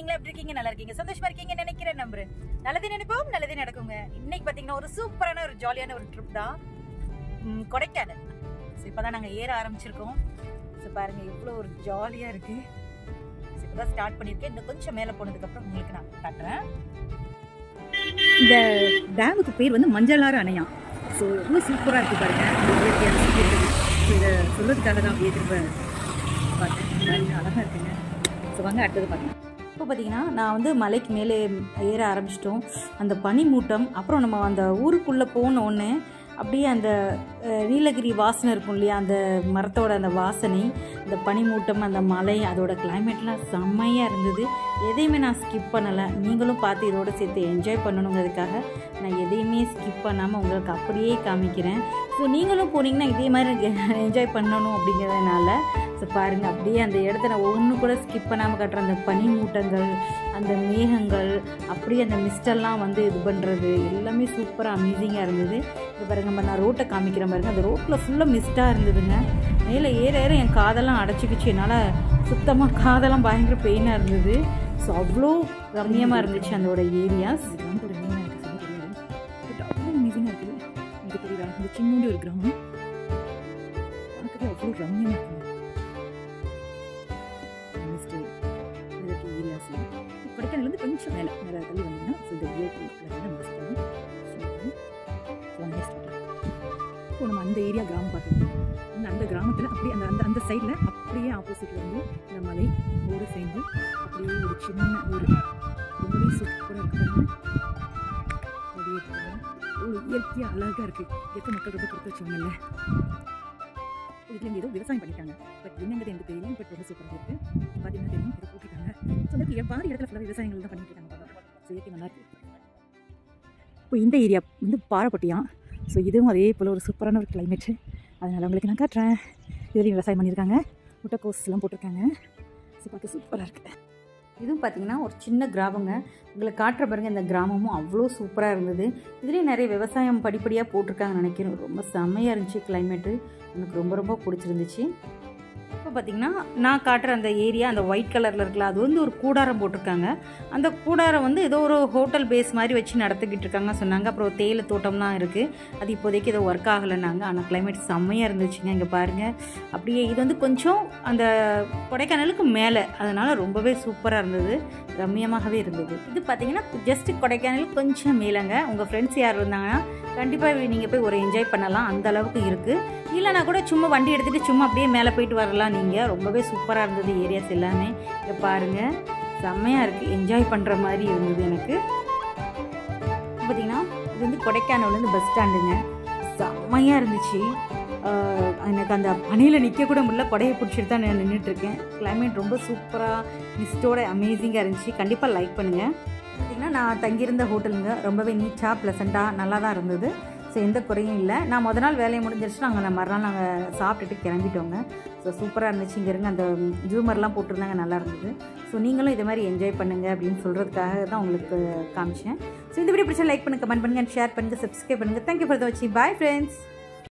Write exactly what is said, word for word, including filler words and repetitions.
நீங்களா எப்படி இருக்கீங்க? நல்லா இருக்கீங்க, சந்தோஷமா இருக்கீங்க நினைக்கிறேன். நம்புறேன் நல்லதே நினைப்போம், நல்லதே நடக்குங்க. இன்னைக்கு பாத்தீங்கன்னா ஒரு சூப்பரான ஒரு ஜாலியான ஒரு ட்ரிப் தான், கொடைக்கானல். ஸோ இப்போதான் நாங்கள் ஏற ஆரம்பிச்சிருக்கோம். ஸோ பாருங்க எவ்வளோ ஒரு ஜாலியாக இருக்கு. ஸோ இப்போதான் ஸ்டார்ட் பண்ணியிருக்கேன். இன்னும் கொஞ்சம் மேலே போனதுக்கப்புறம் உங்களுக்கு நான் காட்டுறேன். இந்த டேமுக்கு பேர் வந்து மஞ்சளாறு அணையா. ஸோ ரொம்ப சூப்பராக இருக்குது பாருங்க, இயற்கையான இருக்குது. ஸோ இதை சொல்றதுக்காக தான் அப்படியே திரும்ப பார்த்தேன். பாருங்க அழகாக இருக்குங்க. ஸோ வாங்க அடுத்தது பார்க்கலாம். இப்போ பார்த்தீங்கன்னா நான் வந்து மலைக்கு மேலே ஏற ஆரம்பிச்சிட்டோம். அந்த பனிமூட்டம், அப்புறம் நம்ம அந்த ஊருக்குள்ளே போனோடனே அப்படியே அந்த நீலகிரி வாசனை இருக்கும் இல்லையா, அந்த மரத்தோட அந்த வாசனை, அந்த பனிமூட்டம், அந்த மலை, அதோட கிளைமேட்லாம் செம்மையாக இருந்தது. எதையுமே நான் ஸ்கிப் பண்ணலை. நீங்களும் பார்த்து இதோட சேர்த்து என்ஜாய் பண்ணணுங்கிறதுக்காக நான் எதையுமே ஸ்கிப் பண்ணாமல் உங்களுக்கு அப்படியே காமிக்கிறேன். ஸோ நீங்களும் போனீங்கன்னா இதே மாதிரி என்ஜாய் பண்ணணும் அப்படிங்கிறதுனால ஸோ பாருங்கள் அப்படியே அந்த இடத்த நான் ஒன்று கூட ஸ்கிப் பண்ணாமல் காட்டுற அந்த பனிமூட்டங்கள், அந்த மேகங்கள், அப்படியே அந்த மிஸ்டெல்லாம் வந்து இது பண்ணுறது எல்லாமே சூப்பராக அமேசிங்காக இருந்தது. இது பாருங்க, நம்ம நான் ரோட்டை காமிக்கிற பாருங்க, அந்த ரோட்டில் ஃபுல்லாக மிஸ்டாக இருந்ததுங்க. மேலே ஏற ஏற என் காதெல்லாம் அடைச்சிக்கிச்சு. என்னால் சுத்தமாக காதெல்லாம் பயங்கர பெயினாக இருந்தது. ஸோ அவ்வளோ ரம்மியமாக இருந்துச்சு அதோட ஏரியாஸ். கிராமத்தோட மெயினாக இருக்குது, சொல்ல தெரியாது, பட் அவ்வளோ அமேசிங்காக இருக்குது. எனக்கு தெரியுதா, இந்த சின்னோண்டு ஒரு கிராமம் பார்க்கவே அவ்வளோ ரம்மியமாக இருக்குது. ஏரியாஸ் கொடைக்கானல் கொஞ்சம் மேலே மேலே தள்ளி வந்தீங்கன்னா ஸோ இந்த இயற்கை இப்போ நம்ம அந்த ஏரியா கிராமம் பார்த்தோம். அந்த அந்த கிராமத்தில் அப்படியே அந்த அந்த அந்த சைடில் அப்படியே ஆப்போசிட்டில் வந்து இந்த மலை ஊர் சேர்ந்து அப்படியே ஒரு சின்ன ஊர் ரொம்பவே சூப்பராக இருக்குது. அப்படியே ஒரு இயற்கையாக அழகாக இருக்குது. இயற்கை மக்கள் ரொம்ப கொடுத்து வச்சவங்கல்ல. இதுலேருந்து ஏதோ விவசாயம் பண்ணிட்டாங்க, பட் என்னங்கிறது எனக்கு தெரியும். பட் ரொம்ப சூப்பராக இருக்குது. பார்த்தீங்கன்னா தெரியும், இதை போட்டிருக்காங்க. ஸோ வந்து பாதி இடத்துல ஃபுல்லாக விவசாயங்கள் தான் பண்ணிட்டு இருக்காங்க. இயற்கை நல்லா இருக்குது. இப்போ இந்த ஏரியா வந்து பாறைப்பட்டியா. ஸோ இதுவும் அதே போல் ஒரு சூப்பரான ஒரு கிளைமேட்டு. அதனால் உங்களுக்கு நான் காட்டுறேன். இதுலேயும் விவசாயம் பண்ணியிருக்காங்க, முட்டைக்கோஸ்லாம் போட்டிருக்காங்க. ஸோ பார்க்க சூப்பராக இருக்குது. இதுவும் பார்த்திங்கன்னா ஒரு சின்ன கிராமங்க. உங்களுக்கு காட்டுற பாருங்கள், இந்த கிராமமும் அவ்வளோ சூப்பராக இருந்தது. இதுலேயும் நிறைய விவசாயம் படிப்படியாக போட்டிருக்காங்கன்னு நினைக்கிறேன். ரொம்ப செம்மையாக இருந்துச்சு கிளைமேட்டு. எனக்கு ரொம்ப ரொம்ப பிடிச்சிருந்துச்சு. இப்போ பார்த்திங்கன்னா நான் காட்டுற அந்த ஏரியா, அந்த ஒயிட் கலரில் இருக்குல்ல, அது வந்து ஒரு கூடாரம் போட்டிருக்காங்க. அந்த கூடாரம் வந்து ஏதோ ஒரு ஹோட்டல் பேஸ் மாதிரி வச்சு நடத்திக்கிட்டு இருக்காங்க சொன்னாங்க. அப்புறம் தேயிலை தோட்டம்லாம் இருக்குது. அது இப்போதைக்கு ஏதோ ஒர்க் ஆகலைன்னாங்க. ஆனால் கிளைமேட் செம்மையாக இருந்துச்சுங்க. இங்கே பாருங்கள், அப்படியே இது வந்து கொஞ்சம் அந்த கொடைக்கானலுக்கு மேலே, அதனால் ரொம்பவே சூப்பராக இருந்தது, ரம்மியமாகவே இருந்தது. இது பார்த்திங்கன்னா ஜஸ்ட்டு கொடைக்கானலுக்கு கொஞ்சம் மேலேங்க. உங்கள் ஃப்ரெண்ட்ஸ் யார் இருந்தாங்கன்னா கண்டிப்பாக நீங்கள் போய் ஒரு என்ஜாய் பண்ணலாம், அந்த அளவுக்கு இருக்குது. இல்லைனா கூட சும்மா வண்டி எடுத்துகிட்டு சும்மா அப்படியே மேலே போயிட்டு வரலாம் நீங்கள். ரொம்பவே சூப்பராக இருந்தது ஏரியாஸ் எல்லாமே. இங்கே பாருங்கள், செம்மையாக இருக்குது, என்ஜாய் பண்ணுற மாதிரி இருந்தது எனக்கு. பார்த்திங்கன்னா இது வந்து கொடைக்கானல்லேருந்து பஸ் ஸ்டாண்டுங்க. செம்மையாக இருந்துச்சு. எனக்கு அந்த பனியில் நிற்க கூட முடியல, கொடையை பிடிச்சிட்டு தான் நான் நின்றுட்டுருக்கேன். கிளைமேட் ரொம்ப சூப்பராக மிஸ்டோட அமேசிங்காக இருந்துச்சு. கண்டிப்பாக லைக் பண்ணுங்கள். பார்த்திங்கன்னா நான் தங்கியிருந்த ஹோட்டலுங்க ரொம்பவே நீட்டாக ப்ளசண்ட்டாக நல்லா தான் இருந்தது. ஸோ எந்த குறையும் இல்லை. நான் முத நாள் வேலையை முடிஞ்சிருச்சு, நாங்கள் மறுநாள் நாங்கள் சாப்பிட்டுட்டு கிளம்பிட்டோங்க. ஸோ சூப்பராக இருந்துச்சு. இங்கே இருங்க அந்த ஜூமர்லாம் போட்டிருந்தாங்க, நல்லா இருந்தது. ஸோ நீங்களும் இது மாதிரி என்ஜாய் பண்ணுங்கள் அப்படின்னு சொல்கிறதுக்காக தான் உங்களுக்கு காமிச்சேன். ஸோ இந்த வீடியோ பிடிச்சா லைக் பண்ணுங்கள், கமெண்ட் பண்ணுங்கள், ஷேர் பண்ணுங்கள், சப்ஸ்கிரைப் பண்ணுங்கள். தேங்க்யூ ஃபார் த வாட்சிங். Bye friends.